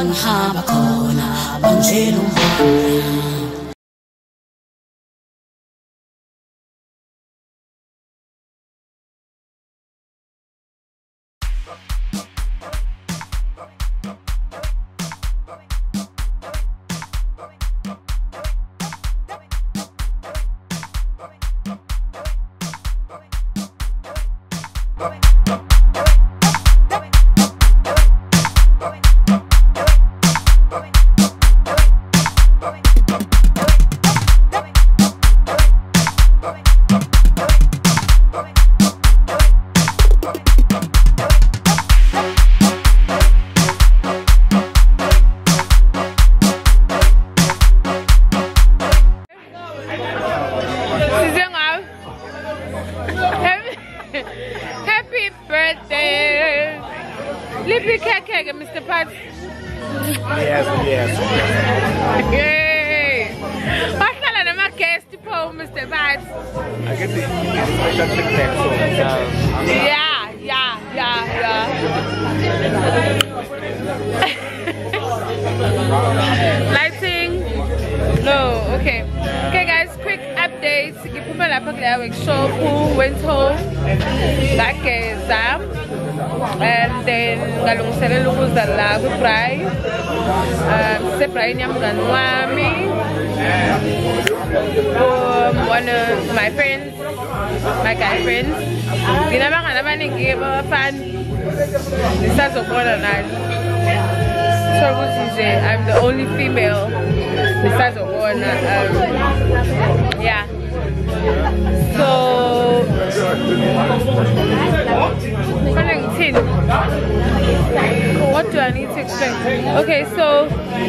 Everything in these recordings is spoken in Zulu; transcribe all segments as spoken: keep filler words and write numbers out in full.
ngihamba khona banjela umbona. Mister Pat. Yes, yes. Yay! What's the my guest for Mister Pat? I get the special feedback, so yeah, yeah, yeah, yeah. Lighting? No, okay. Okay, guys, quick updates. Give people a quick show who went home. Like exam. And then ngalungiselela ukuza la ku Braai. Um se Braai nyamngani wami. Um, one of my friends, my guy friends. Nginabangani abaningi abafana. Nisazobona nani. So I'm the only female nisazobona. Um yeah. So what do I need to explain? Okay, so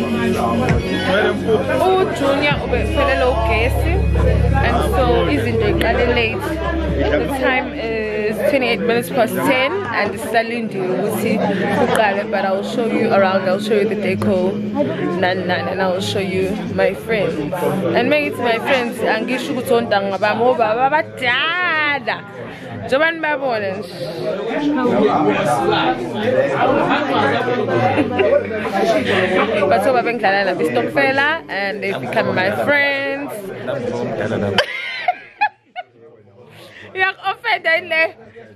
oh Junior fellow guest, and so izinto iqale late. The time is twenty-eight minutes past ten, and this is Alindi ukuthi uqale, but I'll show you around. I'll show you the deco, nan nan, and I'll show you my friends. And maybe it's my friends. Angisho ukuthi ontanga bami baba badala. Joban babona. But so baba ngidlala la Stokfela, and they become my friends. You're offended, le.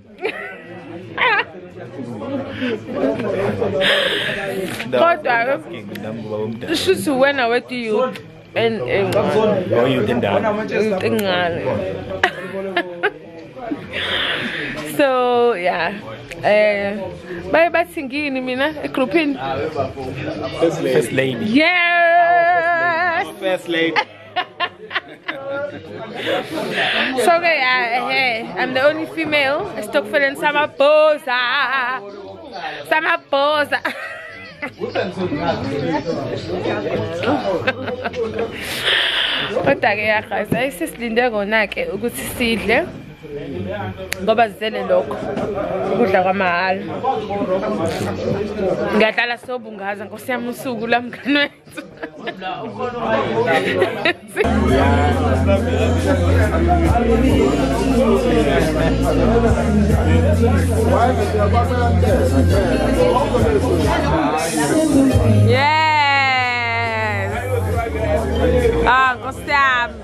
God, shoot when I went to you and oh, you didn't so yeah. Uh, bye bye singing mina a grouping. First lady. Yes. First lady. So okay, uh, hey, I'm the only female. I stuck for in Sama Posa. Sama Posa. Kodwa ke yakhasa isisilinde kona ke ukuthi sidle ngoba zizele lokho ukudla kwamahala. Ngadlala sobungaza Nkosi yami usuku lamngani wethu. Yes. Ah, Nkosi yami.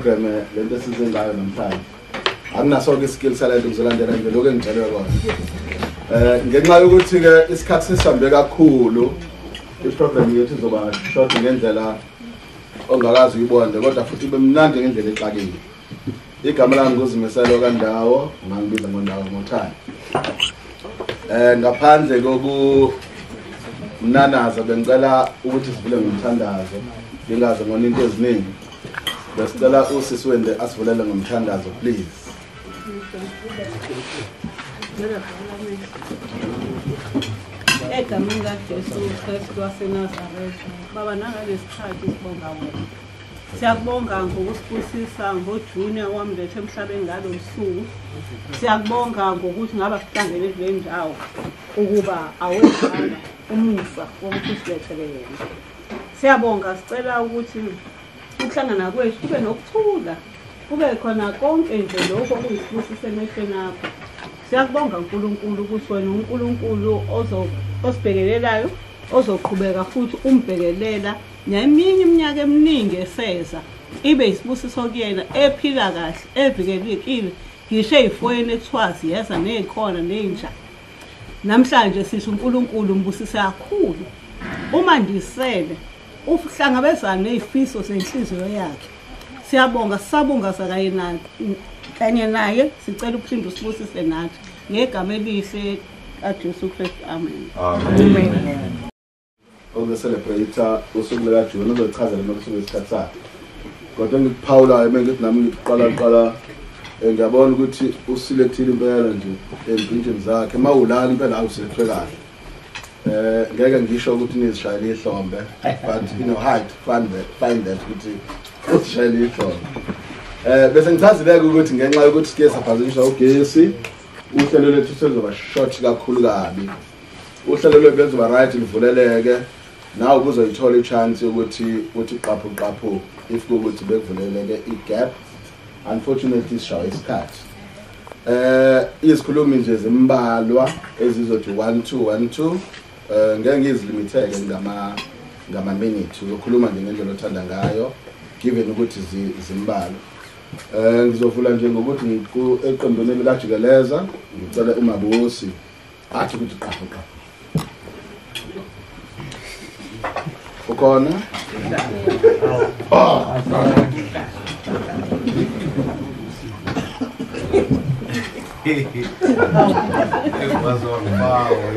program lento esizengayo namhlanje akunaso ke skill talent uzolandela nje lokho engitshelwe kona eh ngenxa yokuthi ke isikhathi sisambe kakhulu iprogram yethu izoba short ngendlela ongakazi uyibonde kodwa futhi bemnandi ngendlela exakile igama lami nguzimiselo kandawo ngangibiza ngondawo ngothanda eh ngaphandle koku mnanaza bengicela ukuthi sivule ngomthandazo ngingaze ngona into eziningi besicela usisi wende asivulele ngomthandazo please egameni likaJesu Kristu waseNazaretha baba nangalesikhathi sibonga wena siyakubonga ngokusibusisa ngoJunior wamlethe emhlabeni ngalolusuku siyakubonga ngokuthi ngaba sihlangene kule ndawo ukuba awezanga umusa wokuthi silethele yena siyabonga sicela ukuthi ukuhlangana kwethu kube nokuthula kube khona konke nje lokho okuyisibusiso emehlweni akho siyakubonga uNkulunkulu ukuthi wena uNkulunkulu osibhekelelayo ozoqhubeka futhi umbhekelela neminye iminyaka eminingi eseza ibe isibusiso kuyena ephila kahle evikelekile ngisho ezifweni ethwazi yeza nezikhona nenja namhlanje sithi uNkulunkulu mbusise kakhulu uma ndisele uhlangabezana nezifiso zenhliziyo yakhe siyabonga sisabonga kanye naye kanye naye sicela uphinde usibusise nathi ngegama elihle kaJesu Kristu amen amen oku celebrate usuku lika June uzochazela nokusuku isikhathi sakhe kodwa ngikuphawulayo mengithi nami ngiqala qala ngiyabona ukuthi uselectile impela nje ezintweni zakhe mawulala impela awuselethwe kahle eh ngeke ngisho ukuthi nizishayile ihlombe but you know hide find that find that ukuthi usishayile ihlombe eh bese ngichazileke ukuthi ngenxa yokuthi sike saphazisha ugesi uhlelo lethu sezoba short kakhulu kabi uhlelo lwethu bezoba right livuleleke nawe kuzoyithola ichance ukuthi uthi qaphu qaphu if ukuthi bekuvuleleke igap unfortunately sishawa isikhathi eh izikhulumi nje zimbalwa ezizothi one two one two eh ngeke ngizilimiteke ngama ngama minute uzokhuluma nje ngendlela othanda ngayo given ukuthi zimbalwa eh ngizovula nje ngokuthi ngiku eqembeni likajikeleza ngicela uMabusi athi ukuthi qaphu qaphu ukhona oh It was on fire.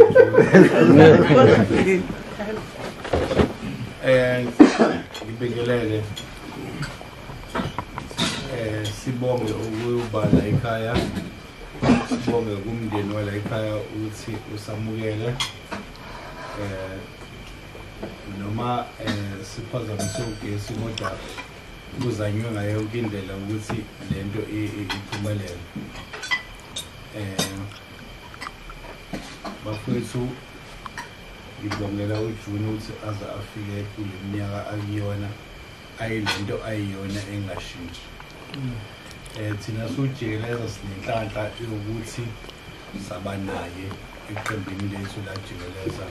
And ngibingelele eh sibonge ukuba la ekhaya sibonge kumndeni wala ekhaya ukuthi usamukele eh noma eh siphazamise ugesi kodwa kuzanywe ngayo yonke indlela ukuthi lento iphumelele eh bafethu ngibongela uJune ukuthi aza afike kule minyaka akuyona ayilento ayiyona engashintshi eh thina sojikeleza sinenhlanhla ukuthi sabanaye eqembini lethu la jikeleza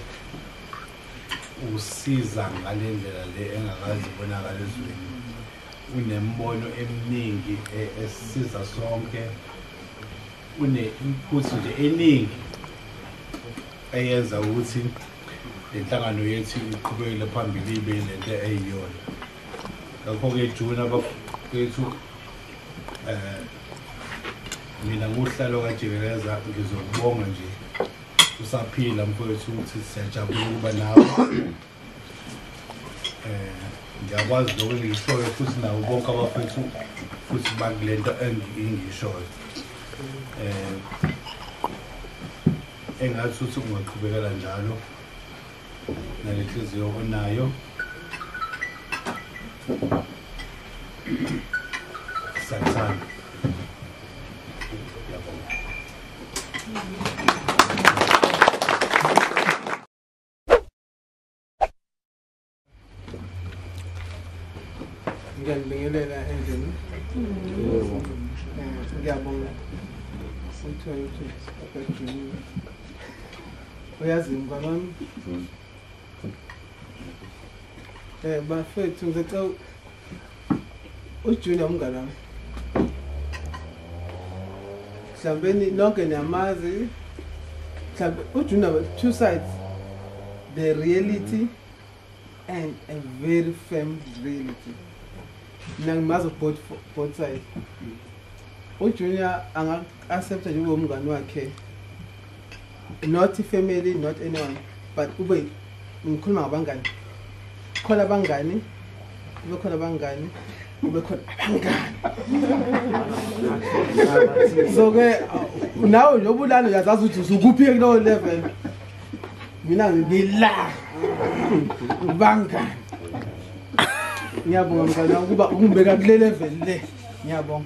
usiza ngalendlela le engakazi ibonakala ezweni unembono eminingi esisiza sonke une input nje eningi eyenza ukuthi lenhlangano yethu iqhubekele phambili ibe lento eyiyona ngakho ke June abafethu eh mina nguhlalo kajikeleza ngizokubonga nje usaphila mfowethu ukuthi siyajabula ukuba nawe eh ngiyakwazi lokho ngishoyo futhi nawo bonke abafethu futhi bakulento engishoyo eh engathi uthi ungaqhubekela njalo nalenhliziyo onayo sathana ngiyabingelela endlini ngiyabonga futhi ukuthi abajuni uyazi mnganami eh bafethu ngicela uJunior umngane wami. Mhlawumbe nonke niyamazi. Mhlawumbe uJunior two sides. The reality and a very firm reality. Nangimazi both both sides. uJunior anga accept njengomngane wakhe. Not family, not anyone, but ube ngikhuluma ngabangani. Khona abangani, ube khona abangani, ube khona abangani. So ke nawe yobulalo uyazazi ukuthi usukuphi kulo level. Mina ngibila. Bangani. Ngiyabonga mngane wami kuba ungibeka kule level le. Ngiyabonga.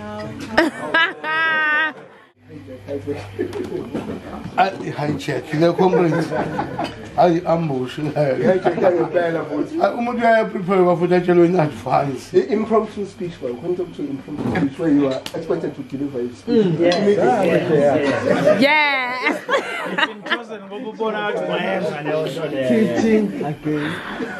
I hijack the comrades. I ambush. Umuntu uyaprepare for that in advance. Impromptu speech, but when to impromptu speech where you are expected to deliver your speech. Mm. Yes. Yes. Yes. Yes. Teaching again.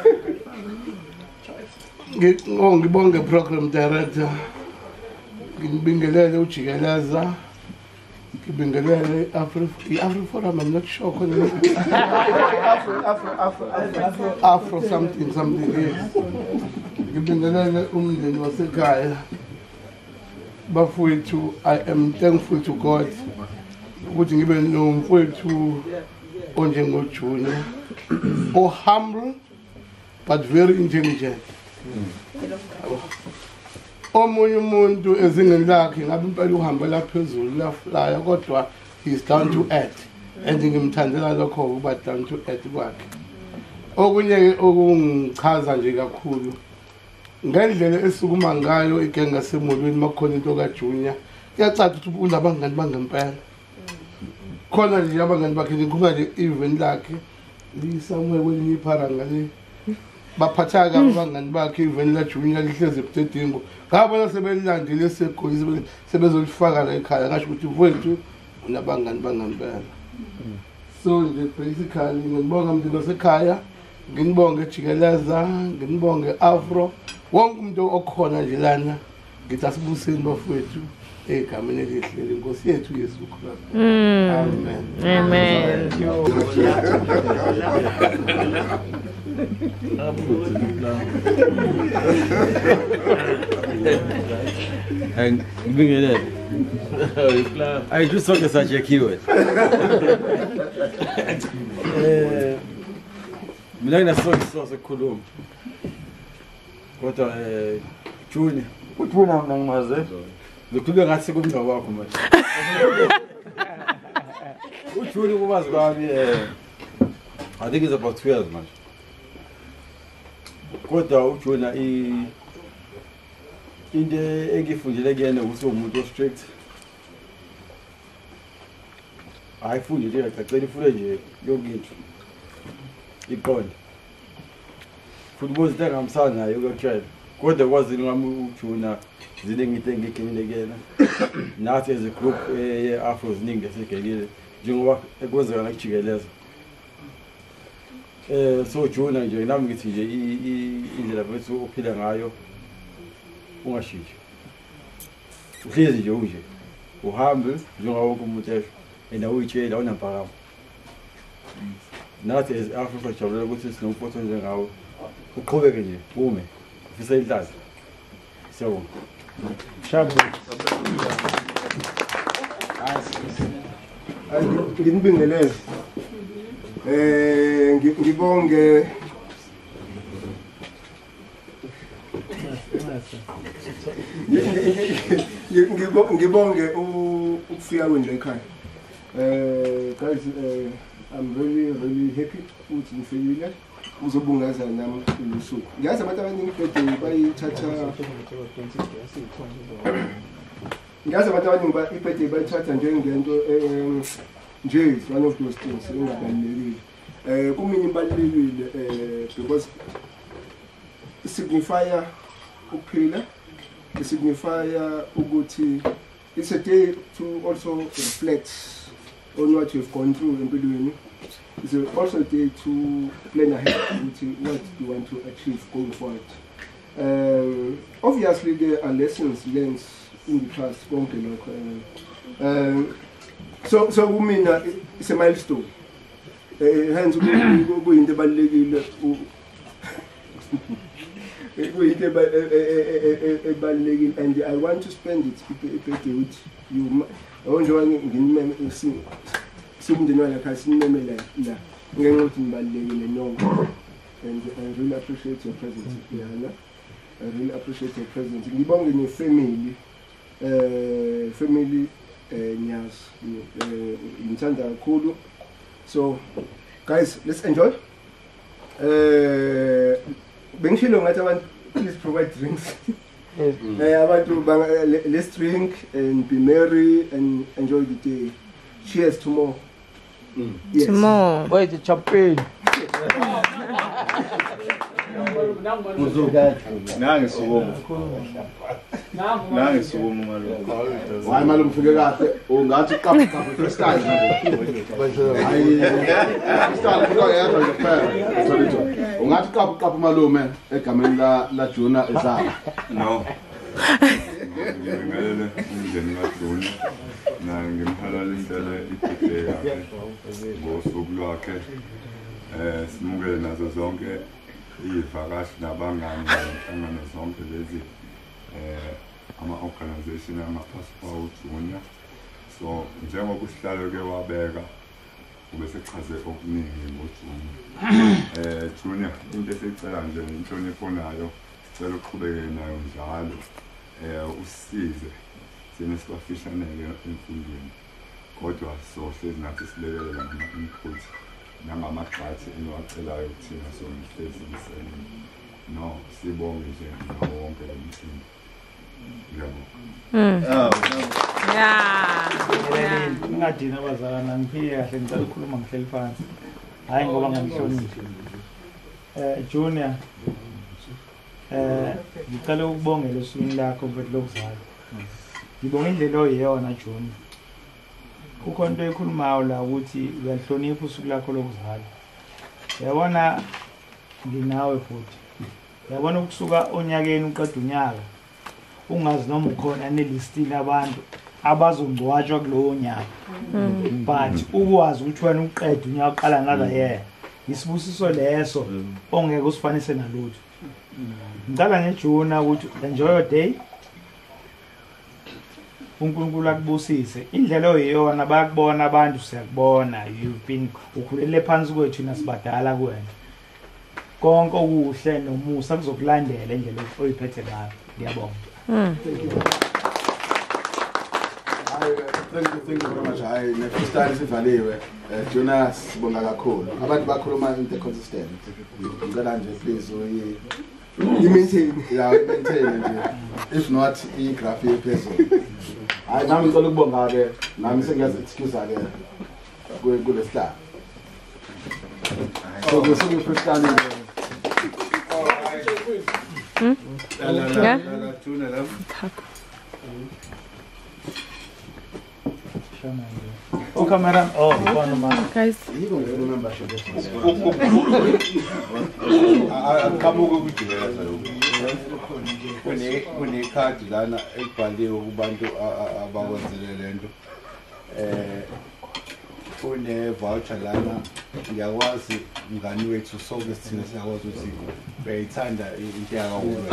Ngibonge program director. Ngibingelele ujikeleza. Ngibingelele Afri Afri Forum, I'm not sure. Afro Afro Afro Afro Afro something something yes. Ngibingelele umndeni wasekhaya. Bafowethu, I am thankful to God ukuthi ngibe nomfowethu onjengoJunior. Oh, humble but very intelligent. Omunye umuntu ezingeni lakhe ngabe impela uhamba la phezulu la flyer kodwa he's down to earth and ngimthandela lokho ukuba down to earth kwakhe. Okunye okungichaza nje kakhulu ngendlela esukuma ngayo igenga semolweni makhona into kaJunior kuyacaca ukuthi unabangani bangempela. Khona nje abangani bakhe ngikhuluma nje event lakhe lisamwe kwelinye ipharanga le baphatha kabi abangani bakhe event la Junior lihleze ebudedingo ngabona sebelilandile segoli sebezolifaka la ekhaya ngasho ukuthi mfowethu unabangani bangempela. So nje basically ngibonga umndeni wasekhaya, nginibonge jikeleza, nginibonge Afro, wonke umuntu okhona nje lana ngithi asibuseni bafowethu egameni elihle lenkosi yethu Yesu Kristu. Amen. Amen. And bring it in. I just saw such a keyword. Mina saw such a column. What a Junior. What one am nangmaze? Lokulo ngathi kumva wakho manje. uJunior was baby eh I think it's about twelve manje. Kodwa uJunior i into engifundile kuyena ukuthi umuntu strict. Ayifundile ngicela ifule nje yonke into. Iqonde. Futhi bozi ngamsana naye ukutshela. Kodwa kwazi ngami uJunior zile ngite ngikhenile kuyena. Nathi as a group eh Afro ziningi esegelile njengoba ekwenzeka nakujikeleza. Eh so Junior nje nami ngithi nje indlela bethu uphila ngayo ungashishi. Uhlezi nje unje. Uhambe njengoba wonke umuntu esho ena uyitshela unampakamo. Nathi as Afro jabule ukuthi sinomfutho njengawe. Uqhubeke nje ume. Ufisa idlazi. Siyabonga. Shabu. Nginibingelele. Eh ngibonge ngibonge ukufika kwendle ekhaya. Eh guys uh, I'm really really happy ukuthi ngifikile uzobungaza nami usuku. Ngiyazi abantu abaningi bede bayithatha Ngiyazi abantu abaningi bayiphethe bayithatha njengento nje is one of those things engabalulekile. Eh kumina ibalulekile eh because signifier ukuphila, signifier ukuthi it's a day to also reflect on what you've gone through empilweni. It's also a day to plan ahead with what you want to achieve going forward. Um, obviously, there are lessons learned in the class. Um, so, so I mean, uh, it's a milestone. Hence, we go in the ballet. And I want to spend it with you. I want to see the and I really appreciate your presence, Diana. I really appreciate your presence. We belong in a family, uh, family, Nyas, in Santa Kudu. So, guys, let's enjoy. Uh, please provide drinks. Yes. Mm. I want to uh, let's drink and be merry and enjoy the day. Cheers to more. Mm. Yes. To more. Wait, the champagne. Nange siwomo. Nange siwomo malo. Hayi malo mfike kahle ungathi qaphu qaphu freestyle. Hayi freestyle kulo yedwa nje kuphela. Sorry John. Ungathi qaphu qaphu malume egameni la la Juna ezala. No. Ngiyalele indeni kaJuna na ngimhalalisele iphethe yakhe. Ngosuku lwakhe eh simukele nazo zonke ivakashi nabangani nhlangano zonke lezi eh ama organization ama passport Junior. So njengoba usihlalo ke wabeka ubese chaze okuningi ngoJunior. Eh Junior into esicela nje inhlonipho nayo sicela uqhubeke nayo njalo. Eh usize sine sibafishanele emfundweni. Kodwa so hlezi nathi silekelela ngama input nangamagxathi engiwacelayo kuthina so ngihlezi ngisele no sibonge nje nawo wonke umthimba. Ngiyabonga. Oh. Yeah. Ngingadini abazalana ngiphike kahle ngicela ukukhuluma ngihleli phansi. Hayi ngoba ngihloniphe. Eh Junior eh ngicela ukubongela usuku lakho mfethu lokuzala. Ngibonga indlela oyiyona Junior. Kukho into ekhulumayo la ukuthi uyahlonipha usuku lakho lokuzala. Yabona nginawe futhi. Yabona ukusuka onyakeni uqeda unyaka ungazi noma ukhona nelistini abantu abazongcwatshwa kulowo nyaka. But ukwazi ukuthi wena uqeda unyaka uqala another year. Isibusiso leso ongeke usifanise nalutho. Ngicela ngejuna ukuthi enjoy your day. uNkulunkulu akubusise indlela oyiyona bayakubona abantu siyakubona you've been ukhulele phansi kwethu nasibadala kuwena konke okuhle nomusa kuzokulandela indlela oyiphethe ngayo ngiyabonga. Thank you, thank you very much. Hayi nefreestyle sivaliwe. Jonas sibonga kakhulu. Abantu bakhuluma into consistent. Ngicela nje please uyi you maintain. Yeah, maintain nje. If not igraph ephezulu. Hayi nami ngicela ukubonga ke nami sengiyazi excuse ake kule star. So we see freestyle. Hmm? Yeah. Oh, camera. Oh, one man. Guys. You don't remember she gets this. Come over with you. Kunekhadi lana elibhaliwe kubantu abakwenzele lento eh une voucher lana ngiyakwazi ngani wethu sonke sithina siyakwazi ukuthi uyayithanda into yakawuwe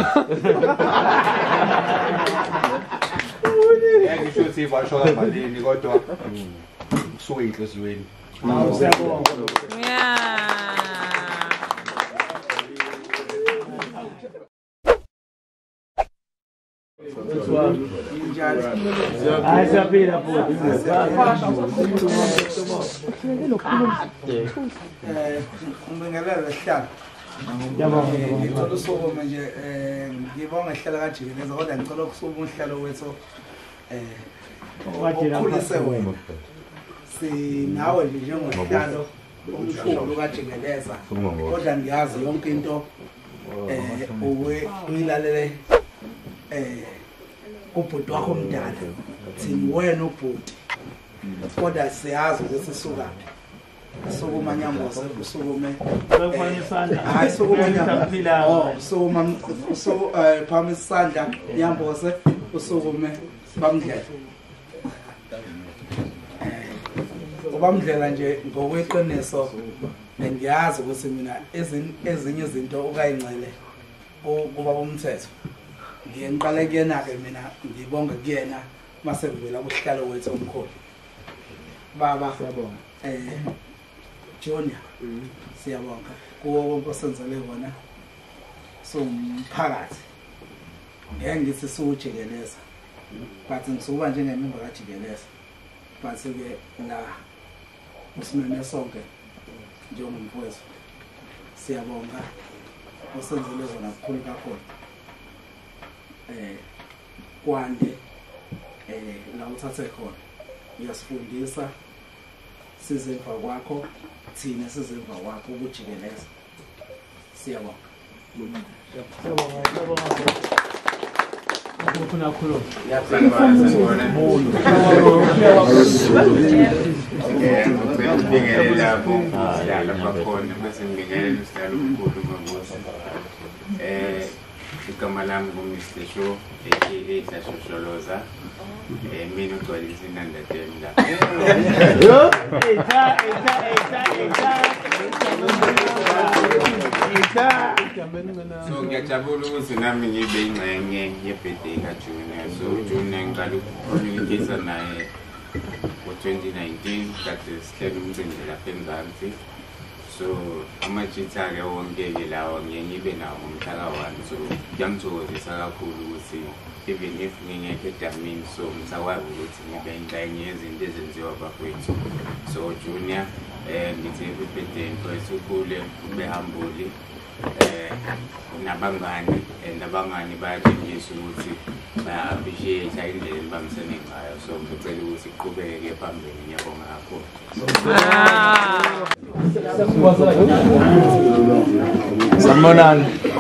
ngisho ukuthi voucher kamalini kodwa kusuke inhlizweni. Yeah. Hayi siyaphila futhi. Eh ngibingelela sihlalo. Yabonga. Ngicela usuku manje eh ngibonga ihlalo kajikeleza kodwa ngicela ukusuka umhlalo wethu eh wakhulise wena. Sinawe nje njengosihlalo umkhulu kajikeleza kodwa ngiyazi yonke into eh uwe uyilalele eh ubhuti wakho omdala thini wena ubhuti kodwa siyazi ukuthi sisukaphi sokuma nyamboza usukume Bakwani isandla. hayi sokuma Ngiyaphila. oh sokuma so eh phama isandla nyamboza usukume bamdlela ubamdlela nje ngokweqiniso ngiyazi ukuthi mina ezinye izinto ukayingcele kuba bomthetho ngiye ngiqale kuyena ke mina ngibonga kuyena mase ngivela kuhlalo wethu omkhulu baba siyabonga eh Junior siyabonga kuwo konke osenzele wona so umphakathi ngeke ngithi siwujikeleza but ngisuka njengemember kajikeleza but ke la usimene sonke njengomfowethu siyabonga osenzele wona kukhulu kakhulu eh kwande eh la uthathe khona uyasifundisa sizemva kwakho thina sizemva kwakho ukujikeleza siyabonga Siyabonga, siyabonga. Ufuna khulu. Ngibingelela lapho ya lapha khona bese ngibingelela usihlalo omkhulu mabosi. Eh igama lami nguMister Show aka Sashosholoza. Eh mina ugcwele izinanda demla. Yo, eta eta eta eta. Eta. So ngiyajabula ukuthi nami ngibe ingxenye ye-birthday kaJunior. So Junior ngiqala ukucommunicate naye ngo twenty nineteen kade sihlele umcimbi lapha eMzansi. So amajitha-ke wonke-ke lawa ngiye ngibe nawo ngomhlaka one. So kuyangithokozisa kakhulu ukuthi even if ngingekho edamini so ngisakwazi ukuthi ngibe ingxenye yezinto ezenziwa bafowethu. So Junior eh ngithi birthday mfowethu ukhule ube humble eh nabangani nabangani bayatshengisa ukuthi baya appreciate indlela elibambisene ngayo. So ngicela ukuthi iqhubeke phambili. Ngiyabonga kakhulu. Sanibonani.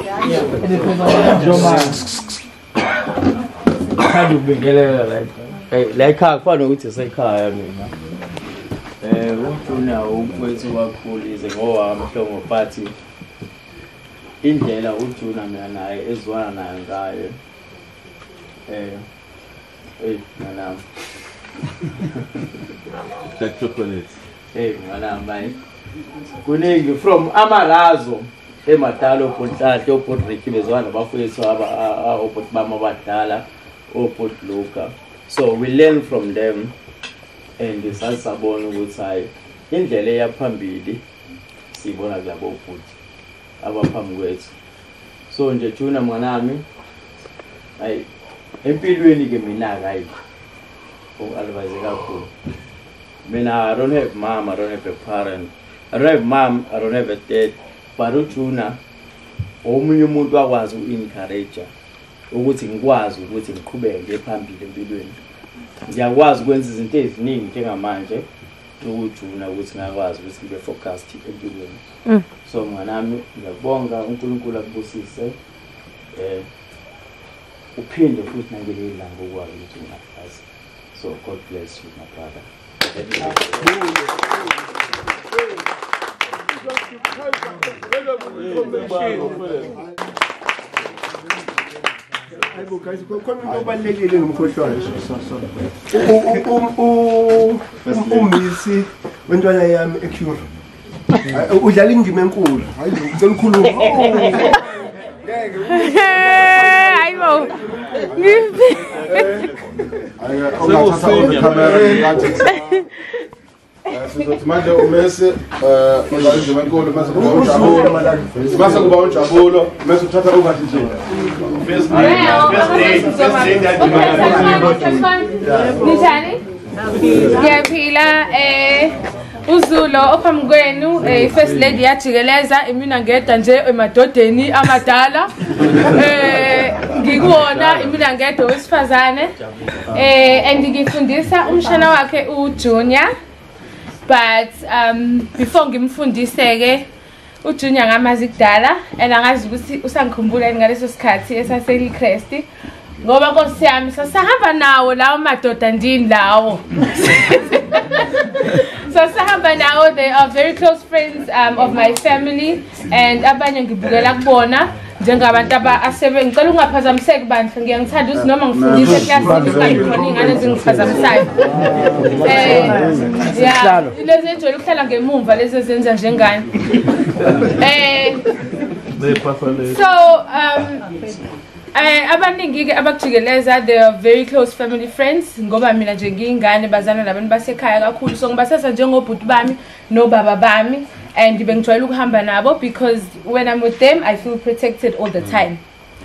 Joma. Khadi ubingelela la. Eh la ekhaya kufana ukuthi sekhaya mina. Eh uJunior umfowethu kakhulu ize ngoba mhlongo party. Indlela uJunior mina naye ezwana nayo ngayo. Eh eh mana. That chocolate. Eh mana mai. Kuningi from amalazo emadalo ponhlahle opodriki bezwana bafowethu aba opod bama badala opod loka. So we learn from them and sasabona ukuthi hayi indlela eyaphambili sibona kulabo futhi abaphambi kwethu. So nje Junior mnganami hayi empilweni ke mina hayi uadvise kakhulu. Mina I don't have mom, I don't have a parent. I don't have mom, I don't have a dad. But uJunior omunye umuntu akwazi uencourage ukuthi ngikwazi ukuthi ngiqhubeke phambili empilweni. Ngiyakwazi ukwenza izinto eziningi njengamanje uJunior ukuthi ngakwazi ukuthi ngibe focused empilweni. So mnganami ngiyabonga uNkulunkulu akubusise eh uphinde futhi nangeleli langa ukwazi ukuthi ungafazi. So God bless you my brother. Hayibo guys, khona into obalekile nomkhohlwane. Umisi wentwana yami eCure. Udlala indima enkulu. Hayibo ngicela ukukhuluma. Hayibo. Ungathatha on camera ngathi sizothi manje umese eh udlala indima enkulu mase kuba ujabulo mase kuba ujabulo mase uthatha over nje. First day, first day, first day that Nijani? Ngiyaphila eh uZulo ophambi kwenu eh first lady yajikeleza imina ngedwa nje emadodeni amadala eh ngikuona imina ngedwa wesifazane eh and ngifundisa umshana wakhe uJunior but um before ngimfundise ke uJunior ngamazi kudala and angazi ukuthi usangikhumbula ngaleso sikhathi esaseli Crest ngoba Nkosi yami sasahamba nawo lawo madoda ndini lawo So sahamba now, they are very close friends um, of my family, and abanye ngibukela kubona njengabantu abasebe ngicela ungaphazamiseki bandla ngiyangithanda ukuthi noma ngifundise eklasini singakhona ingane ezingiphazamisayo. Eh yeah, lezi ejwayele ukuhlala ngemuva lezi ezenza njengani. Eh so um Eh abaningi ke abakujikeleza, they are very close family friends ngoba mina nje ngiyingane bazana nabantu basekhaya kakhulu, so ngibasasa njengobhuti bami nobaba bami, and bengijwayele ukuhamba nabo because when I'm with them I feel protected all the time.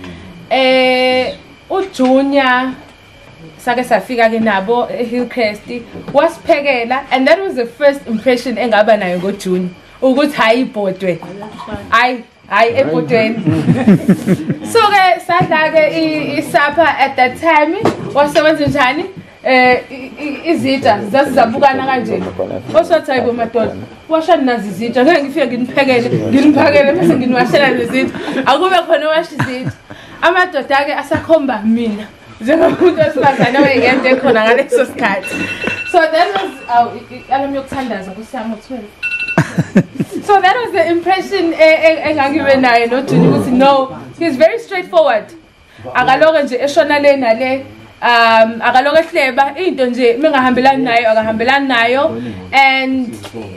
Eh uJunior sake safika ke nabo Hillcrest wasiphekela, and that was the first impression engaba nayo ngoJunior ukuthi hayi ibhodwe hayi hayi ebhodweni. So ke sadla ke isapha at that time wasebenza njani eh izitsha zasizabukana kanje osothi hayibo madoda washa nazi izitsha ngeke ngifike nginiphekele nginiphakele bese nginiwashela lezitsha akube khona washa izitsha amadoda ke asakhomba mina njengomuntu wesifazane wayengente ekhona ngaleso sikhathi. So that was alami yokuthandaza kusiyami twelve. So that was the impression engangibe naye noJunior ukuthi no, he's very straightforward. Akaloke nje eshona le nale um akaloke ehleba into nje mengahambelani nayo akahambelani nayo, and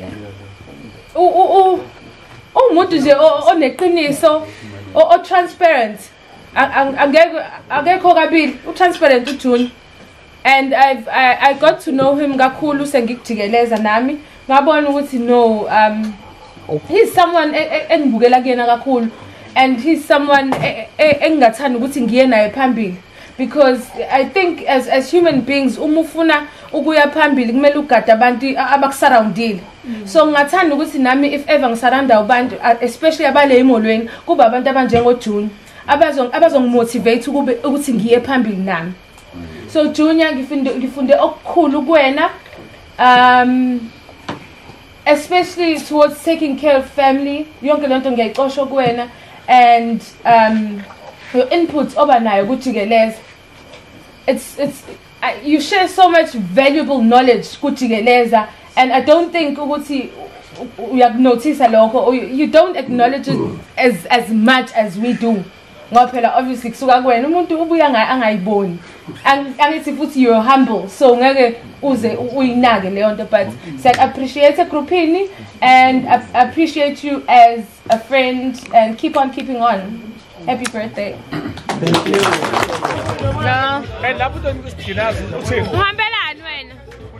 u u umuntu nje oneqiniso o transparent. Angeke akekho kabili u transparent uJunior, and I've I, I got to know him kakhulu sengikujikeleza nami ngabona ukuthi no um he's someone engibukela kuyena kakhulu, and he's someone engingathanda ukuthi ngiye naye phambili, because I think as as human beings uma ufuna ukuya phambili kumele ugada abantu abakusurroundile. So ngingathanda ukuthi nami if ever ngisurrounda abantu especially abale emolweni kuba abantu abanjengoJunior abazong abazongimotivate ukube ukuthi ngiye phambili nami. So Junior ngifunde ngifunde okukhulu kuwena, um especially towards taking care of family. Yonke lento ngiyayixosha kuwena, and um your input oba nayo kujikeleza. It's it's uh, you share so much valuable knowledge kujikeleza, and I don't think ukuthi uyakunotice lokho, or you don't acknowledge it as as much as we do. Ngophela obviously kusuka kuwena umuntu ubuya angayiboni, angithi futhi you're humble, so ngeke uze uyinake leyo nto, but siya appreciate groupini and I appreciate you as a friend, and keep on keeping on. Happy birthday. Thank you. No. And lapho ndo ngisigcinazi uthini? Uhambelani wena?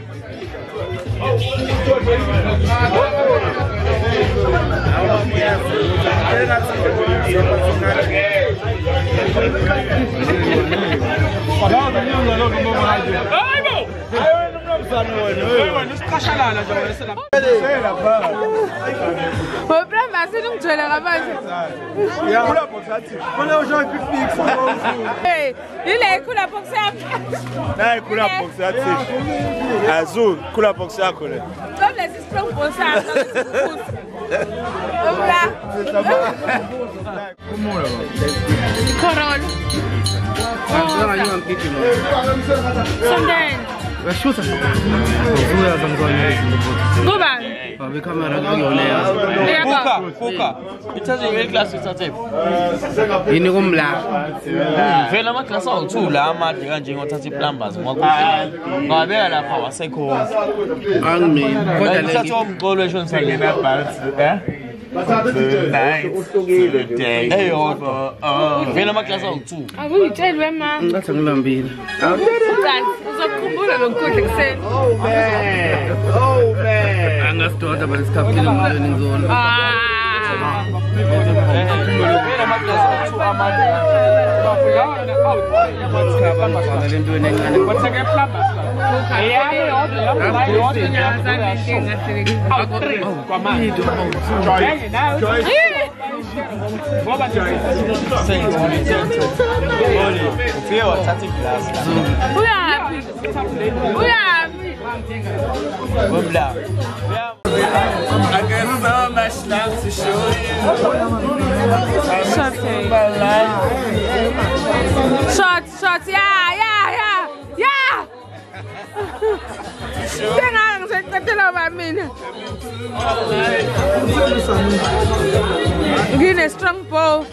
Problema sinungijwela ngamanje. Ya kula box athi. Bona usho picnic so. Hey, ile kula box yakho. Nayi kula box athi. Azu kula box yakho le. Don't let this strong box yakho. Obla. Umona ba. Corona. Sunday. Washuta. Uzuya zamzwana izinto. Kuba. Babe camera kuyoleya. Kuka, kuka. Ithathe nge class ithathe. Yini kumla. Vela ama class awu-two la amade kanje ngothatha i-plumbers ngoba ngabeka lapha wasekho. Angimini. Kodwa le ithathe umgolo eshonisa ngena balance, eh? Hey, oh, vela ama class awu-two. Akuyitshelwe ma. Ngathi ngilambile. Uzokukhumbula lo nkundla kuseni. Oh man. Oh man. Angasidoda balesikhaphile ngilweni ngizona. Ah. Vela ama class awu-two amade. Lentweni encane. Watheke plumbers la. Yeah, yeah, I got so much love to show you. Shots, shots, yeah, yeah, yeah, yeah. Tenang, saya kata Njengoba mina ngine strong bow.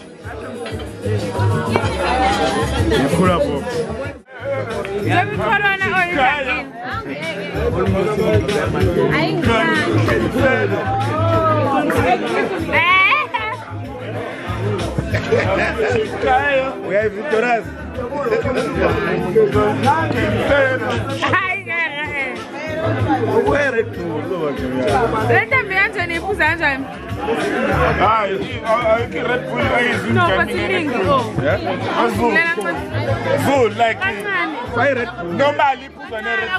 Ikhula box. Yemi corona oil. We are victorious. Where it to? Let them be Anthony Puzanjan. Ah, I can Red Bull is No, but you think oh. Yeah. Azul. Azul like Red Bull. Normally Puzan Red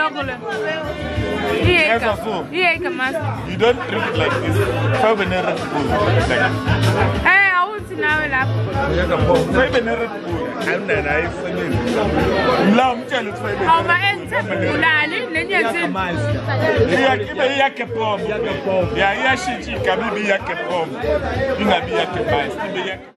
Bull. Yes, Azul. Yeah, come on. You don't drink it like this. Five and Red Bull. Hey, I want to know that. Five and Red Bull. I'm the nice. Lam tell it five. How my enter Bulani, then you say. Yeah, keep a yake pom. Yeah, yeah, she can be yake pom. You na be yake bice. Be yake.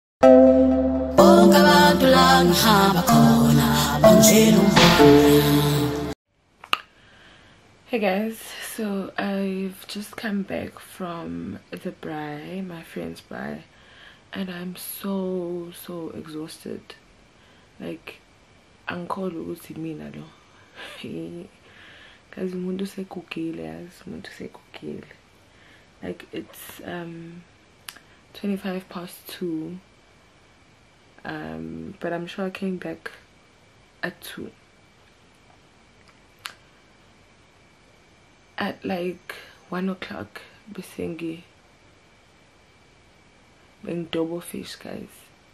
Hey guys, so I've just come back from the Braai, my friend's Braai, and I'm so so exhausted. Like, angikholwa ukuthi mina lo. Guys, umuntu sekugile, yazi, umuntu sekugile. Like, it's um twenty-five past two. Um, but I'm sure I came back at two. At like one o'clock, besengi being double fish, guys.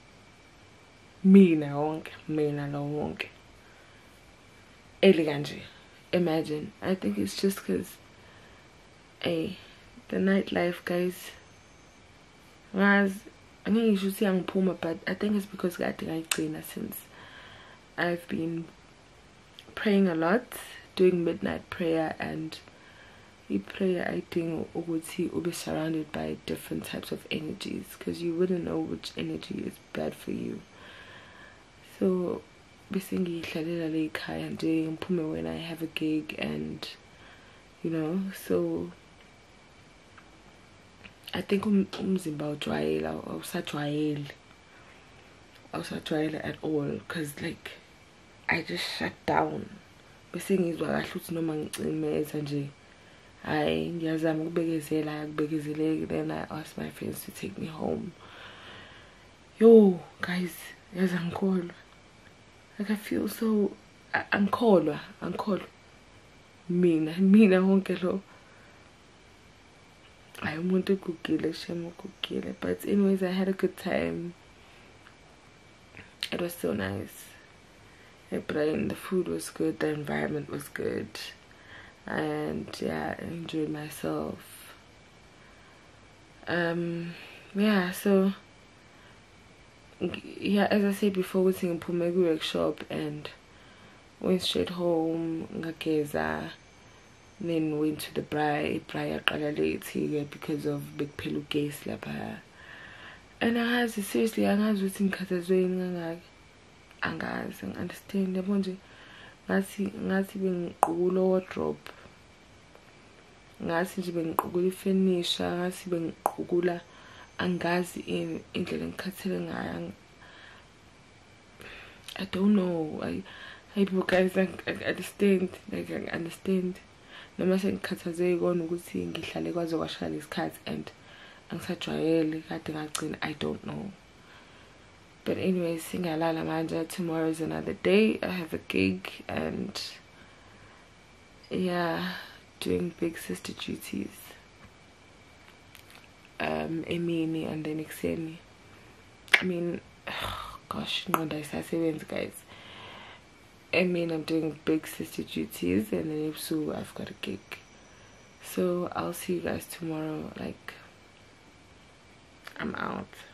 Mina wonke, mina lo wonke. Elegantly, imagine. I think it's just because, hey, the nightlife, guys. Guys, I think you should see I'm Puma, but I think it's because I think I train since I've been praying a lot, doing midnight prayer, and prayer I think would see will be surrounded by different types of energies, because you wouldn't know which energy is bad for you. So basically and doing Puma when I have a gig, and you know, so I think umzimba ujwayela awusajwayeli awusajwayela at all, because like I just shut down. Bese ngizwa kahle ukuthi noma ngicimeza nje hayi ngiyazama ukubekezela akubekezeleki. Then I asked my friends to take me home. Yo guys, yazi angikholwa, like I feel so angikholwa angikholwa mina mina wonke lo I want to cook it, but anyways, I had a good time. It was so nice. Braai, the food was good, the environment was good, and yeah, I enjoyed myself. Um, yeah, so yeah, as I said before, we sing Pumegu workshop and went straight home. Ngageza. Then went to the Braai, Braai aqala late here because of big pillow gas lapha. And I was seriously, I was waiting khathazweni ngangaki. Angazi, understand yabo nje. Ngathi ngathi bengiqukula wardrobe. Ngathi nje bengiqukula ifurniture, ngathi bengiqukula angazi indlela engikhathele ngayo. I don't know. I I guys I understand, like I understand. Noma sengikhathazeke kona ukuthi ngihlale kwaze kwashaya isikhathi and angisajwayele kade ngagcina, I don't know. But anyways, singalala manje, tomorrow is another day. I have a gig and yeah, doing big sister duties. Um emini and then ekuseni. I mean, oh gosh, ingqondo ayisasebenzi guys. I mean, I'm doing big sister duties, and then ebusuku I've got a gig. So I'll see you guys tomorrow. Like, I'm out.